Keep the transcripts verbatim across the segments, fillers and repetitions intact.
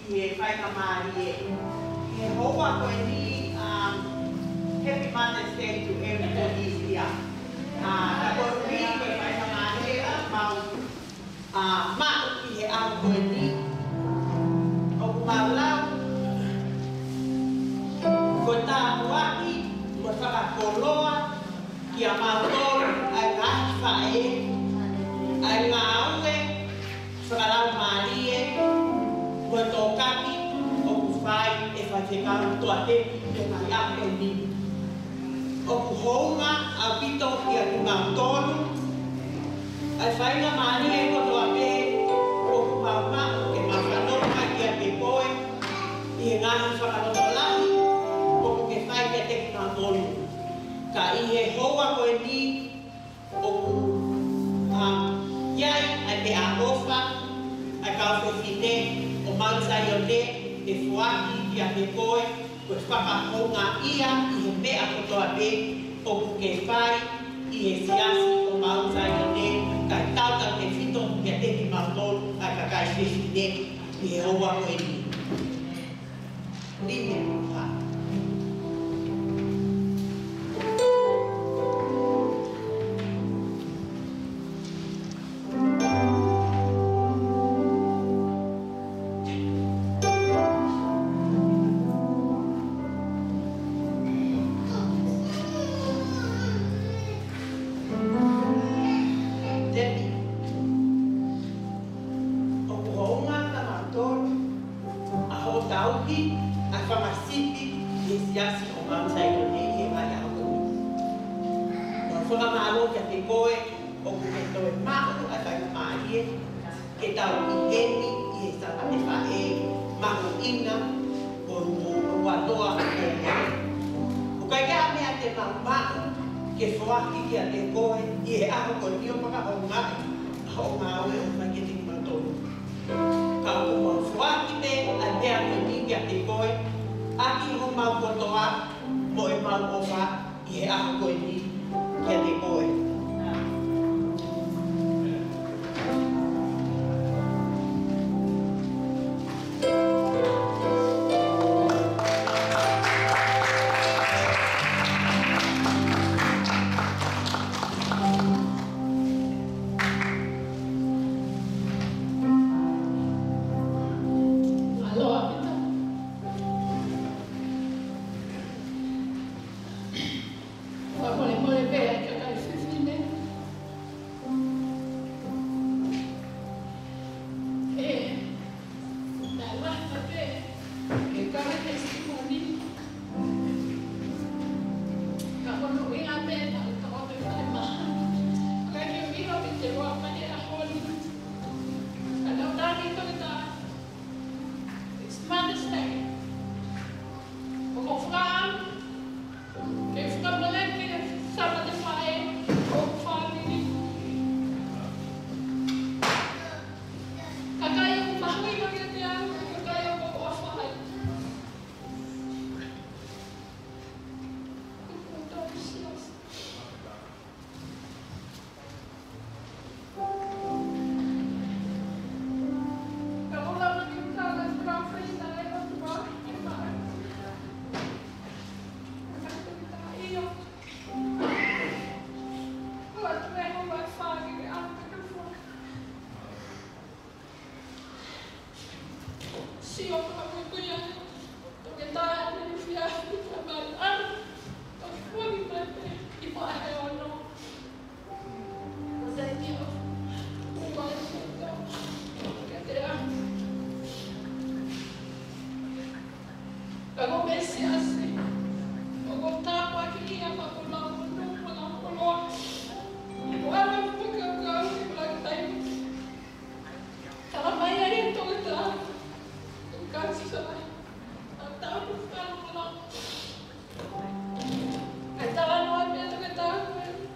e whai ka maari e. He hoa koe ni um, Happy Mother's Day to everybody here. Uh, ka koe ui koe whai ka maari e mau uh, mau ki he au koe ni. O ku mau lau, ko tā uaki, ko whakakoloa, ki a mau tolu, ai ngahi whae, ai ngā aue, whakalau maari e, ko tō kaki, o ku whai e whai te karu toatepi e mai ake ni. O ku hounga a pito ki a ku mau tolu, ai whai ngā maari e ko tō ape, o ku mau mau e mau whanonga ki a te koe, i he ngahi whakanonga lahi, o ku ke whai ke te ki mau tolu. Ka i he hoa koe ni, o ku iai ai te ahofa, ai kau whiwhine, o mausai o te, e fuaki ki a te koe, koe whakahonga ia i he mea kotoa te, o ku ke whai, i he siasi o mausai o te, kai tauta te whito ki a te ki mautolu, ai ka kai whiwhine, i he hoa koe ni. Rime ha. Estaba no, viendo que estaba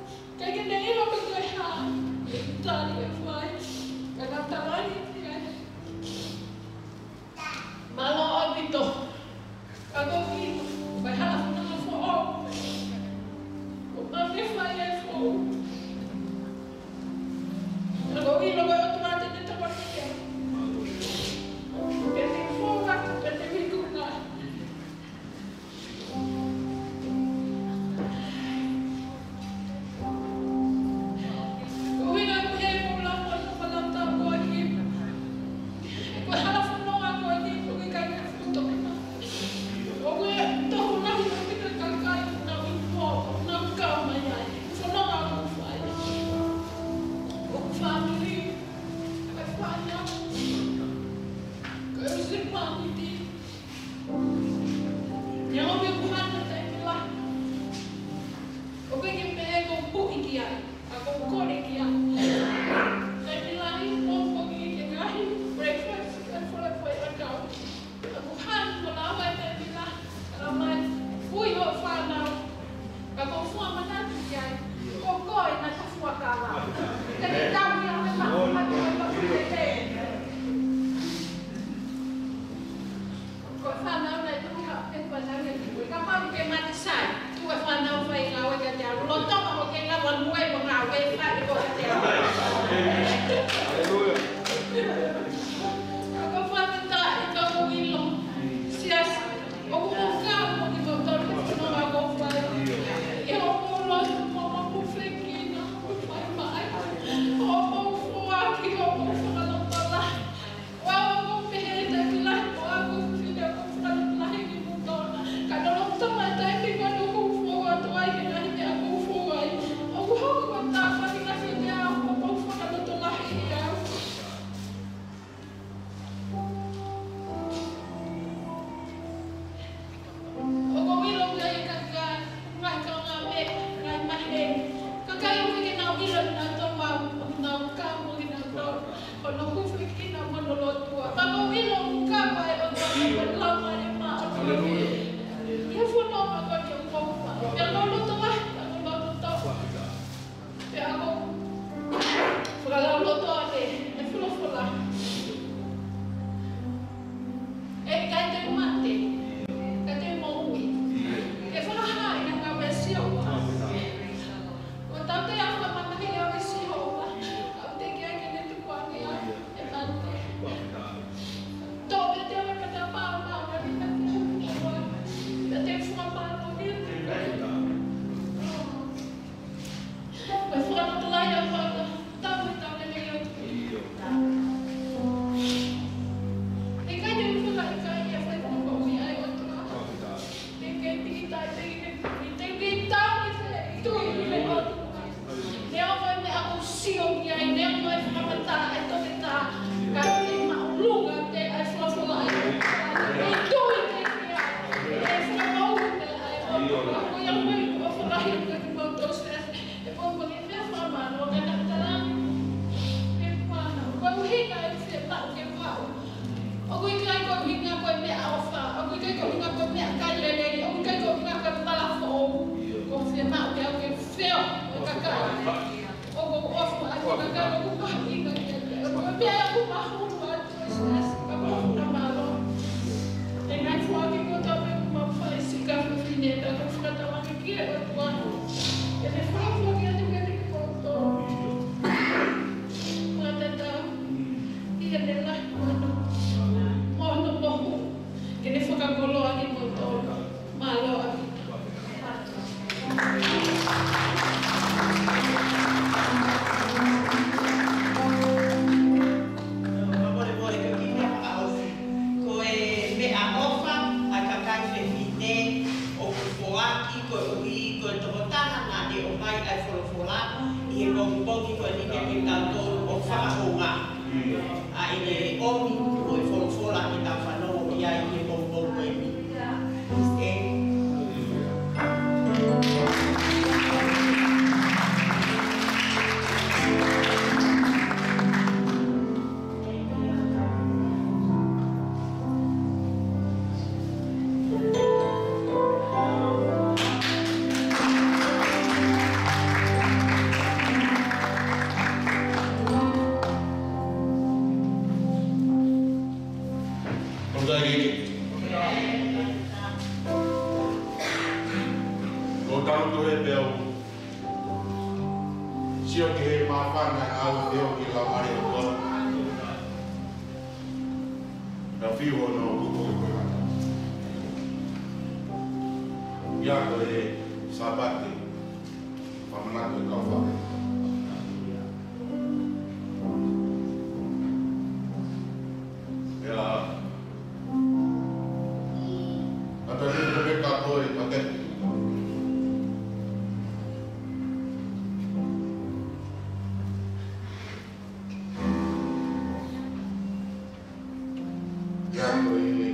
Ia koe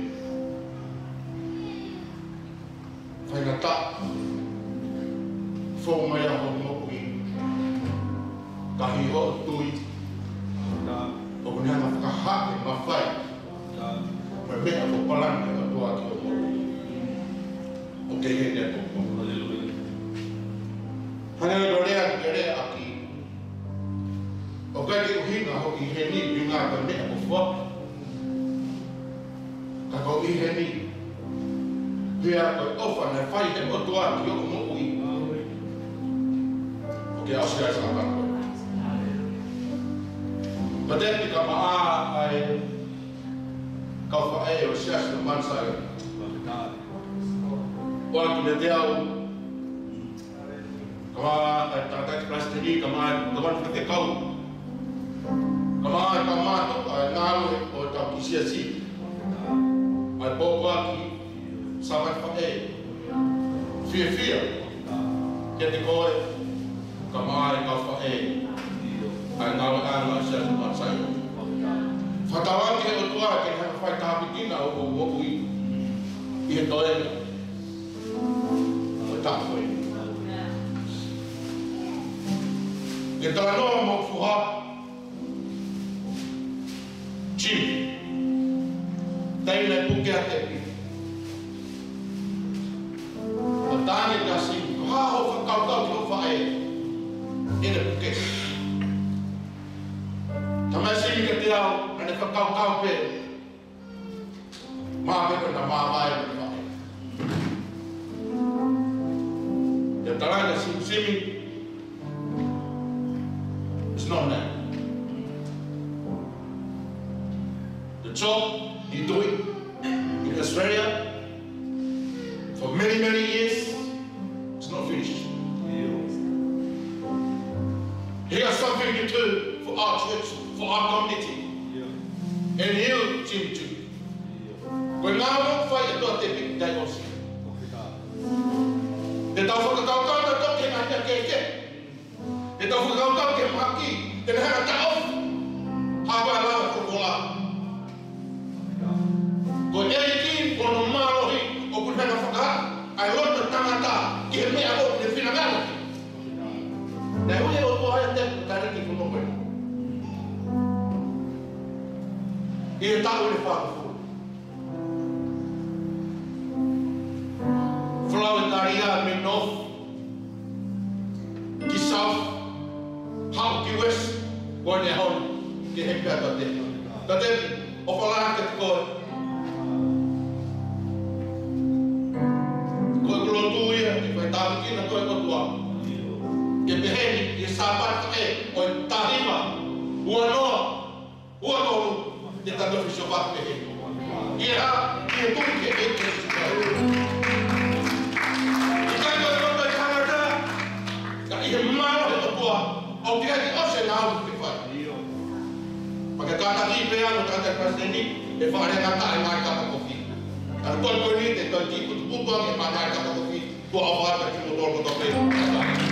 whaingata whau mai aho moku i kahi ho tui o kune hanga whakahake mawhai mai mea ko palanga ka tua ki o moku o te he nea tō moku hana o rea ki rea aki o kai ke uhinga hoki he ni i ngā ka mea ko wha ka ko i he ni pia koe ofa na whai he o tua ki o moku i o ke ausia sa ka koe Toatepi ka maa ai kau whae o sias na mansai oa ki me te au ka maa ai tātai plastiki ka maa ka maa whake kau ka maa ka maa toka ai ngāwe o tau ki sia si ai pōpua ki sabat whae fia fia kia te koe ka maa ai kau whae ai ngāwe ānga sias na mansai Whatawangi he o tua ke hanga whai tāpikina o o moku i i he toenga o tāpoi. Ke tala noa mo fuha Jim Taina puke a tepi o tāne kasi ko haho whakaukau ki o whae ina puke Tamai sini ke te au, ane whakau-kau pe. Mā pepe na mā mai me whae. Te taranga simi-simi, it's not that. The job you do it in Australia for many, many years, it's not finished. Here's something you do for our church. For our community, yeah. And he'll Jim too. Koe ngā mo whai e Toatepi dai osi. Te tau whakakaukau na toke ngā hea keke. Te tau whakakaukau ke maki, te nehanga ta ofu. Hāpai lawa kokola. Ko e ki pono mārohi o kunhanga whakaha, ai rota tangata ki he mea o ne whinangana. Nei ui e o tua hea te kariki kuno koe. I e tau e whakafu. Whalau e taria me north, ki south, hau ki west, koe ne hon, ki he pia Toatepi. Toatepi, o whalanga te koe. Koe kulo tuia, i whai tāwikina koe kotua. Ke peheni, i e sāpata e, o e tahima, ua noa, ua tolu, te tato fisio whape he. I e ha, i e puke e te sikau. I kai koe roto i Canada, ka i he maro he topoa, au te kai ose na au te whai. Pake kāta ki pēa no kāta praseni, e whaare ngata e mai kapa kofi. Tara toi koe ni te toi ki kutu putuang e mai kapa kofi, tua au whaata ki mo tolo koto pēa.